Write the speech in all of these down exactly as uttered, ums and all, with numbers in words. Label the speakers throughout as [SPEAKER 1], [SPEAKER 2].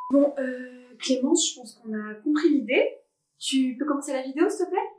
[SPEAKER 1] Bon, euh, Clémence, je pense qu'on a compris l'idée. Tu peux commencer la vidéo, s'il te plaît?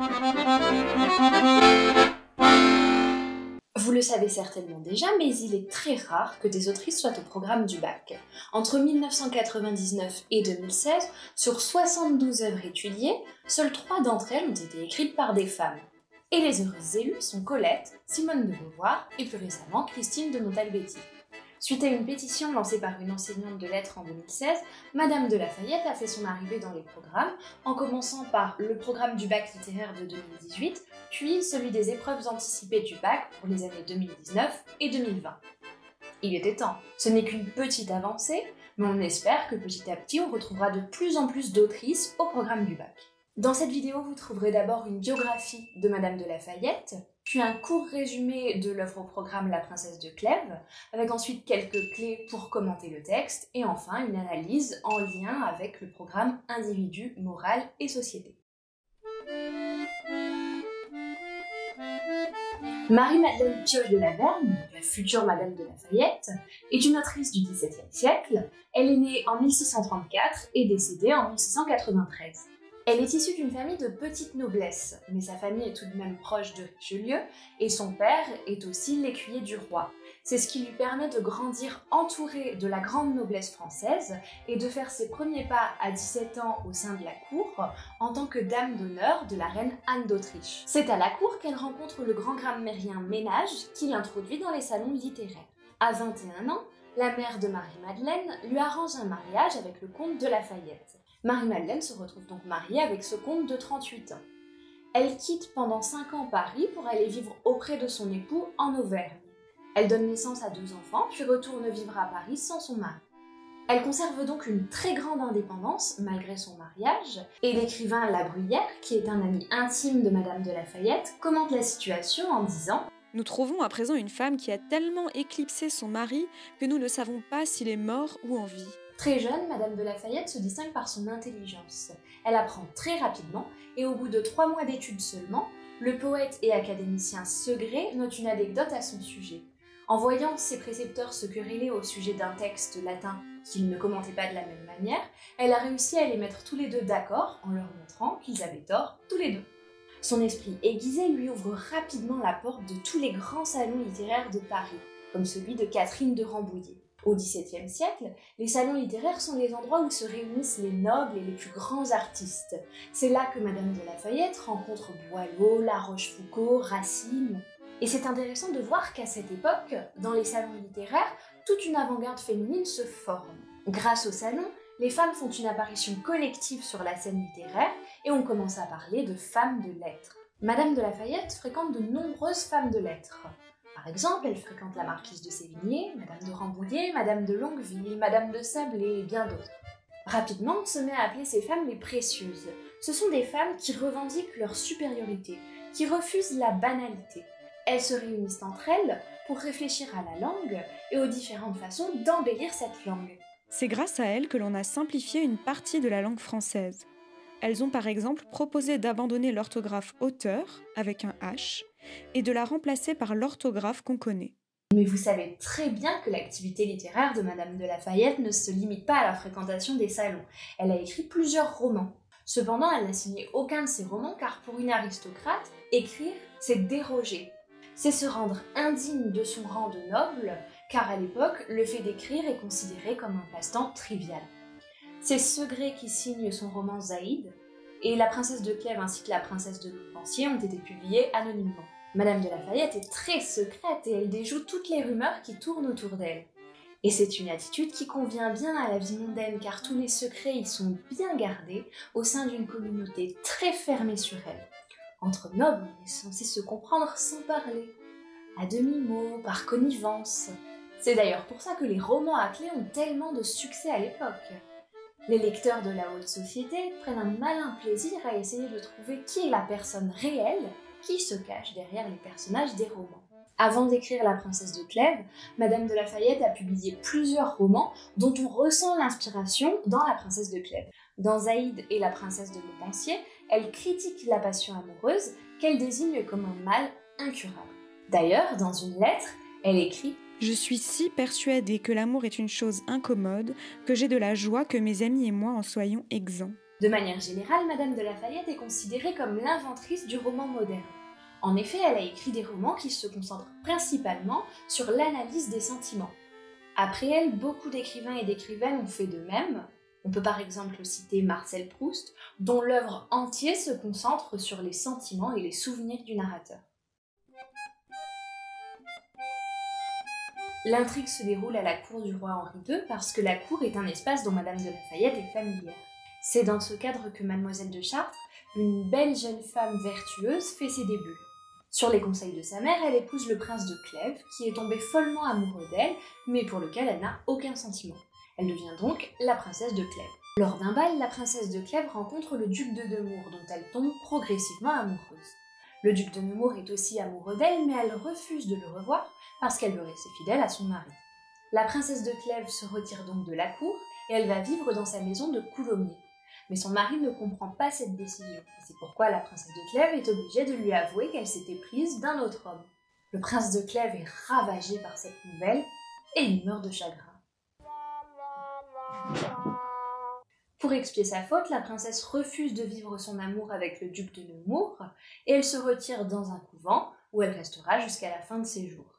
[SPEAKER 2] Vous le savez certainement déjà, mais il est très rare que des autrices soient au programme du bac. Entre mille neuf cent quatre-vingt-dix-neuf et deux mille seize, sur soixante-douze œuvres étudiées, seules trois d'entre elles ont été écrites par des femmes. Et les heureuses élues sont Colette, Simone de Beauvoir et plus récemment Christine de Montalbeti. Suite à une pétition lancée par une enseignante de lettres en deux mille seize, Madame de La Fayette a fait son arrivée dans les programmes, en commençant par le programme du bac littéraire de deux mille dix-huit, puis celui des épreuves anticipées du bac pour les années deux mille dix-neuf et deux mille vingt. Il était temps, ce n'est qu'une petite avancée, mais on espère que petit à petit on retrouvera de plus en plus d'autrices au programme du bac. Dans cette vidéo, vous trouverez d'abord une biographie de Madame de La Fayette, puis un court résumé de l'œuvre au programme La Princesse de Clèves, avec ensuite quelques clés pour commenter le texte, et enfin une analyse en lien avec le programme Individu, morale et société. Marie-Madeleine Pioche de la Vergne, la future Madame de La Fayette, est une autrice du dix-septième siècle. Elle est née en mille six cent trente-quatre et décédée en mille six cent quatre-vingt-treize. Elle est issue d'une famille de petite noblesse, mais sa famille est tout de même proche de Richelieu, et son père est aussi l'écuyer du roi. C'est ce qui lui permet de grandir entourée de la grande noblesse française et de faire ses premiers pas à dix-sept ans au sein de la cour en tant que dame d'honneur de la reine Anne d'Autriche. C'est à la cour qu'elle rencontre le grand grammairien Ménage qui l'introduit dans les salons littéraires. À vingt et un ans, la mère de Marie-Madeleine lui arrange un mariage avec le comte de La Fayette. Marie-Madeleine se retrouve donc mariée avec ce comte de trente-huit ans. Elle quitte pendant cinq ans Paris pour aller vivre auprès de son époux en Auvergne. Elle donne naissance à deux enfants, puis retourne vivre à Paris sans son mari. Elle conserve donc une très grande indépendance malgré son mariage, et l'écrivain La Bruyère, qui est un ami intime de Madame de La Fayette, commente la situation en disant «
[SPEAKER 3] Nous trouvons à présent une femme qui a tellement éclipsé son mari que nous ne savons pas s'il est mort ou en vie. »
[SPEAKER 2] Très jeune, Madame de La Fayette se distingue par son intelligence. Elle apprend très rapidement et au bout de trois mois d'études seulement, le poète et académicien Segré note une anecdote à son sujet. En voyant ses précepteurs se quereller au sujet d'un texte latin qu'ils ne commentaient pas de la même manière, elle a réussi à les mettre tous les deux d'accord en leur montrant qu'ils avaient tort tous les deux. Son esprit aiguisé lui ouvre rapidement la porte de tous les grands salons littéraires de Paris, comme celui de Catherine de Rambouillet. Au dix-septième siècle, les salons littéraires sont les endroits où se réunissent les nobles et les plus grands artistes. C'est là que Madame de La Fayette rencontre Boileau, La Rochefoucauld, Racine. Et c'est intéressant de voir qu'à cette époque, dans les salons littéraires, toute une avant-garde féminine se forme. Grâce aux salons, les femmes font une apparition collective sur la scène littéraire et on commence à parler de femmes de lettres. Madame de La Fayette fréquente de nombreuses femmes de lettres. Par exemple, elle fréquente la marquise de Sévigné, Madame de Rambouillet, Madame de Longueville, Madame de Sablé et bien d'autres. Rapidement, on se met à appeler ces femmes les précieuses. Ce sont des femmes qui revendiquent leur supériorité, qui refusent la banalité. Elles se réunissent entre elles pour réfléchir à la langue et aux différentes façons d'embellir cette langue.
[SPEAKER 3] C'est grâce à elles que l'on a simplifié une partie de la langue française. Elles ont par exemple proposé d'abandonner l'orthographe auteur, avec un H, et de la remplacer par l'orthographe qu'on connaît.
[SPEAKER 2] Mais vous savez très bien que l'activité littéraire de Madame de La Fayette ne se limite pas à la fréquentation des salons. Elle a écrit plusieurs romans. Cependant, elle n'a signé aucun de ses romans car pour une aristocrate, écrire, c'est déroger. C'est se rendre indigne de son rang de noble, car à l'époque, le fait d'écrire est considéré comme un passe-temps trivial. C'est Segré qui signe son roman Zaïd, et La Princesse de Clèves ainsi que La Princesse de Montpensier ont été publiés anonymement. Madame de La Fayette est très secrète et elle déjoue toutes les rumeurs qui tournent autour d'elle. Et c'est une attitude qui convient bien à la vie mondaine car tous les secrets y sont bien gardés au sein d'une communauté très fermée sur elle. Entre nobles, on est censé se comprendre sans parler, à demi-mot, par connivence. C'est d'ailleurs pour ça que les romans à clé ont tellement de succès à l'époque. Les lecteurs de la haute société prennent un malin plaisir à essayer de trouver qui est la personne réelle qui se cache derrière les personnages des romans. Avant d'écrire La Princesse de Clèves, Madame de La Fayette a publié plusieurs romans dont on ressent l'inspiration dans La Princesse de Clèves. Dans Zaïd et La Princesse de Montpensier, elle critique la passion amoureuse qu'elle désigne comme un mal incurable. D'ailleurs, dans une lettre, elle écrit
[SPEAKER 3] Je suis si persuadée que l'amour est une chose incommode que j'ai de la joie que mes amis et moi en soyons exempts. »
[SPEAKER 2] De manière générale, Madame de La Fayette est considérée comme l'inventrice du roman moderne. En effet, elle a écrit des romans qui se concentrent principalement sur l'analyse des sentiments. Après elle, beaucoup d'écrivains et d'écrivaines ont fait de même. On peut par exemple citer Marcel Proust, dont l'œuvre entière se concentre sur les sentiments et les souvenirs du narrateur. L'intrigue se déroule à la cour du roi Henri deux parce que la cour est un espace dont Madame de La Fayette est familière. C'est dans ce cadre que Mademoiselle de Chartres, une belle jeune femme vertueuse, fait ses débuts. Sur les conseils de sa mère, elle épouse le prince de Clèves, qui est tombé follement amoureux d'elle, mais pour lequel elle n'a aucun sentiment. Elle devient donc la princesse de Clèves. Lors d'un bal, la princesse de Clèves rencontre le duc de Nemours, dont elle tombe progressivement amoureuse. Le duc de Nemours est aussi amoureux d'elle, mais elle refuse de le revoir parce qu'elle veut rester fidèle à son mari. La princesse de Clèves se retire donc de la cour et elle va vivre dans sa maison de Coulommiers. Mais son mari ne comprend pas cette décision. C'est pourquoi la princesse de Clèves est obligée de lui avouer qu'elle s'était prise d'un autre homme. Le prince de Clèves est ravagé par cette nouvelle et il meurt de chagrin. Pour expier sa faute, la princesse refuse de vivre son amour avec le duc de Nemours et elle se retire dans un couvent où elle restera jusqu'à la fin de ses jours.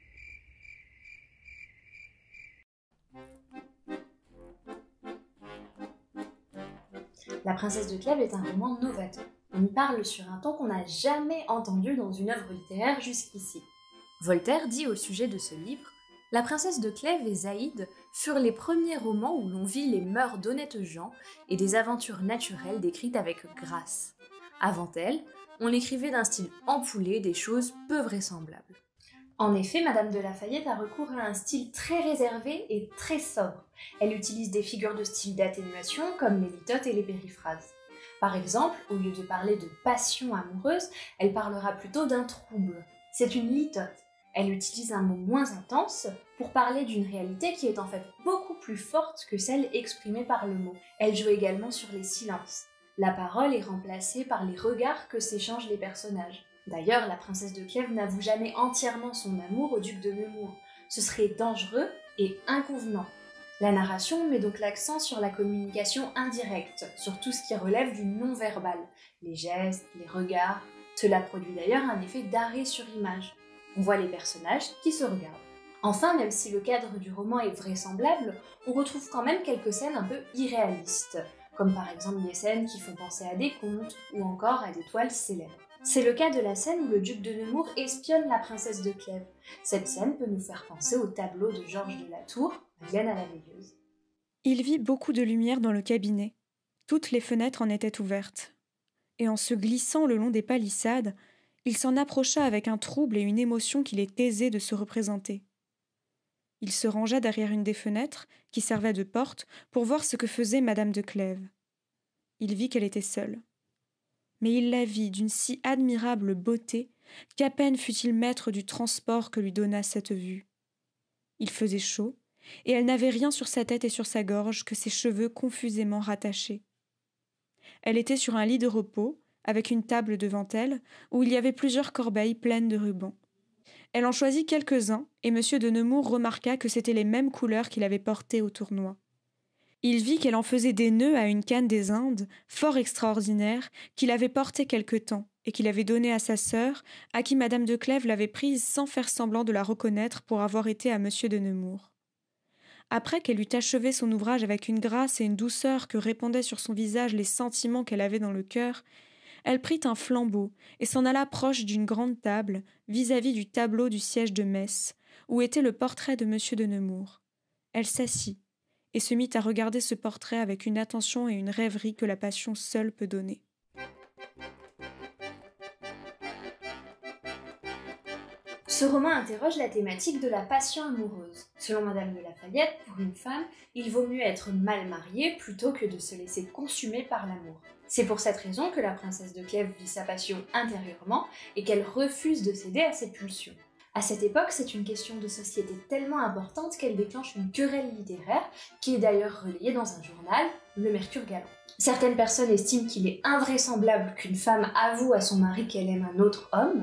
[SPEAKER 2] La princesse de Clèves est un roman novateur. On y parle sur un ton qu'on n'a jamais entendu dans une œuvre littéraire jusqu'ici. Voltaire dit au sujet de ce livre « La princesse de Clèves et Zaïde furent les premiers romans où l'on vit les mœurs d'honnêtes gens et des aventures naturelles décrites avec grâce. Avant elle, on écrivait d'un style ampoulé des choses peu vraisemblables. » En effet, Madame de La Fayette a recours à un style très réservé et très sobre. Elle utilise des figures de style d'atténuation comme les litotes et les périphrases. Par exemple, au lieu de parler de passion amoureuse, elle parlera plutôt d'un trouble. C'est une litote. Elle utilise un mot moins intense pour parler d'une réalité qui est en fait beaucoup plus forte que celle exprimée par le mot. Elle joue également sur les silences. La parole est remplacée par les regards que s'échangent les personnages. D'ailleurs, la princesse de Clèves n'avoue jamais entièrement son amour au duc de Nemours. Ce serait dangereux et inconvenant. La narration met donc l'accent sur la communication indirecte, sur tout ce qui relève du non-verbal, les gestes, les regards. Cela produit d'ailleurs un effet d'arrêt sur image. On voit les personnages qui se regardent. Enfin, même si le cadre du roman est vraisemblable, on retrouve quand même quelques scènes un peu irréalistes, comme par exemple des scènes qui font penser à des contes ou encore à des toiles célèbres. C'est le cas de la scène où le duc de Nemours espionne la princesse de Clèves. Cette scène peut nous faire penser au tableau de Georges de la Tour, Vienne à la veilleuse.
[SPEAKER 3] Il vit beaucoup de lumière dans le cabinet. Toutes les fenêtres en étaient ouvertes. Et en se glissant le long des palissades, il s'en approcha avec un trouble et une émotion qu'il est aisé de se représenter. Il se rangea derrière une des fenêtres, qui servait de porte, pour voir ce que faisait Madame de Clèves. Il vit qu'elle était seule. Mais il la vit d'une si admirable beauté qu'à peine fut-il maître du transport que lui donna cette vue. Il faisait chaud, et elle n'avait rien sur sa tête et sur sa gorge que ses cheveux confusément rattachés. Elle était sur un lit de repos, avec une table devant elle, où il y avait plusieurs corbeilles pleines de rubans. Elle en choisit quelques-uns, et M. de Nemours remarqua que c'étaient les mêmes couleurs qu'il avait portées au tournoi. Il vit qu'elle en faisait des nœuds à une canne des Indes, fort extraordinaire, qu'il avait portée quelque temps, et qu'il avait donnée à sa sœur, à qui Madame de Clèves l'avait prise sans faire semblant de la reconnaître pour avoir été à M. de Nemours. Après qu'elle eut achevé son ouvrage avec une grâce et une douceur que répandaient sur son visage les sentiments qu'elle avait dans le cœur, elle prit un flambeau et s'en alla proche d'une grande table, vis-à-vis du tableau du siège de Metz, où était le portrait de M. de Nemours. Elle s'assit et se mit à regarder ce portrait avec une attention et une rêverie que la passion seule peut donner.
[SPEAKER 2] Ce roman interroge la thématique de la passion amoureuse. Selon Madame de La Fayette, pour une femme, il vaut mieux être mal mariée plutôt que de se laisser consumer par l'amour. C'est pour cette raison que la princesse de Clèves vit sa passion intérieurement et qu'elle refuse de céder à ses pulsions. À cette époque, c'est une question de société tellement importante qu'elle déclenche une querelle littéraire qui est d'ailleurs relayée dans un journal, le Mercure Galant. Certaines personnes estiment qu'il est invraisemblable qu'une femme avoue à son mari qu'elle aime un autre homme.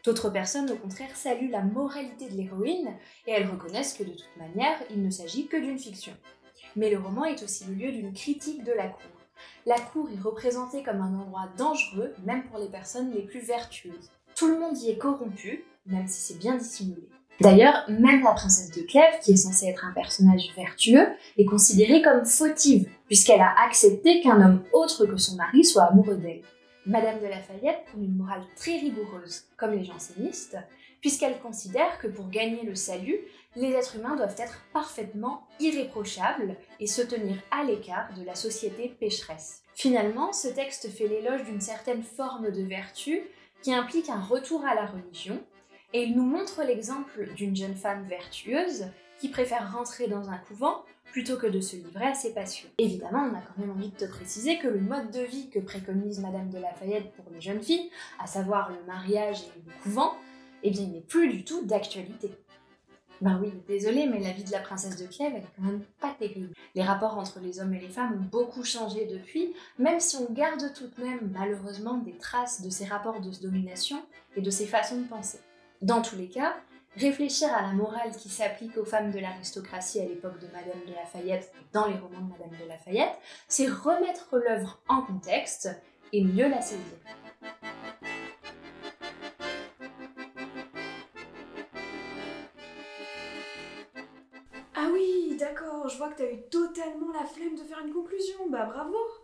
[SPEAKER 2] D'autres personnes, au contraire, saluent la moralité de l'héroïne et elles reconnaissent que de toute manière, il ne s'agit que d'une fiction. Mais le roman est aussi le lieu d'une critique de la cour. La cour est représentée comme un endroit dangereux, même pour les personnes les plus vertueuses. Tout le monde y est corrompu, même si c'est bien dissimulé. D'ailleurs, même la princesse de Clèves, qui est censée être un personnage vertueux, est considérée comme fautive, puisqu'elle a accepté qu'un homme autre que son mari soit amoureux d'elle. Madame de La Fayette prône une morale très rigoureuse, comme les jansénistes, puisqu'elle considère que pour gagner le salut, les êtres humains doivent être parfaitement irréprochables et se tenir à l'écart de la société pécheresse. Finalement, ce texte fait l'éloge d'une certaine forme de vertu qui implique un retour à la religion, et il nous montre l'exemple d'une jeune femme vertueuse qui préfère rentrer dans un couvent plutôt que de se livrer à ses passions. Évidemment, on a quand même envie de te préciser que le mode de vie que préconise Madame de La Fayette pour les jeunes filles, à savoir le mariage et le couvent, eh bien, il n'est plus du tout d'actualité. Ben oui, désolée, mais la vie de la princesse de Clèves, elle est quand même pas terrible. Les rapports entre les hommes et les femmes ont beaucoup changé depuis, même si on garde tout de même, malheureusement, des traces de ces rapports de domination et de ces façons de penser. Dans tous les cas, réfléchir à la morale qui s'applique aux femmes de l'aristocratie à l'époque de Madame de La Fayette et dans les romans de Madame de La Fayette, c'est remettre l'œuvre en contexte et mieux la saisir.
[SPEAKER 1] Ah oui, d'accord, je vois que t'as eu totalement la flemme de faire une conclusion, bah bravo!